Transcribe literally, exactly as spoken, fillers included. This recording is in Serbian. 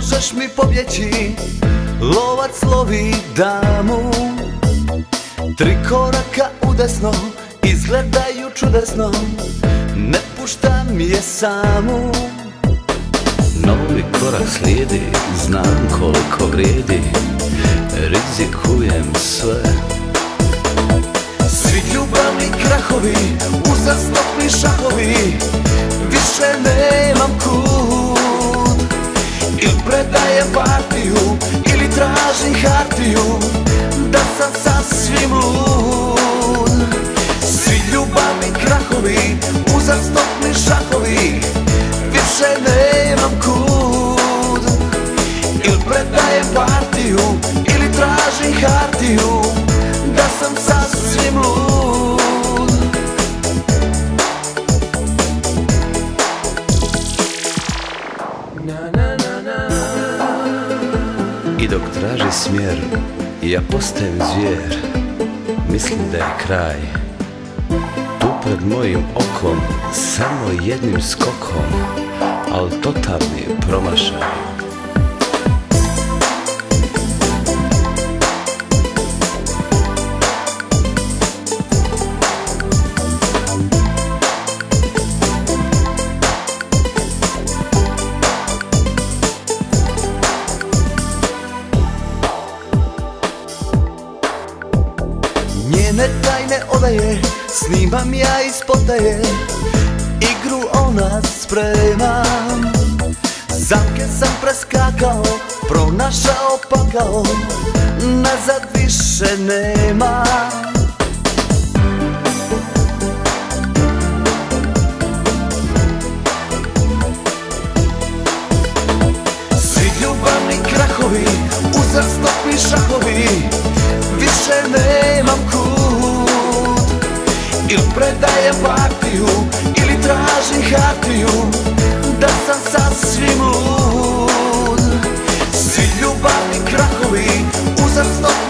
možeš mi pobjeći, lovac lovi damu. Tri koraka udesno, izgledaju čudesno, ne puštam je samu. Novi korak slijedi, znam koliko vrijedi, rizikujem sve. Svi ljubavni krahovi, uzastopni šahovi, više nemam kud. Ili predajem partiju, ili tražim hartiju, da sam sasvim lud. Svi ljubavni krahovi, uzastopni šahovi, više nemam kud. Ili predajem partiju, ili tražim hartiju, da sam sasvim lud. I dok traži smjer, ja postajem zvijer, mislim da je kraj. Tu pred mojim okom, samo jednim skokom, al totalni promašaj. Njene tajne odaje, snimam ja iz potaje, igru ona sprema. Zamke sam preskakao, pronašao pakao, nazad više nema. Svi ljubavni krahovi, uzastopni šahovi, više nemam kud. Ili predajem partiju, ili tražim hartiju, da sam sasvim lud. Svi ljubavni krahovi, uzastopni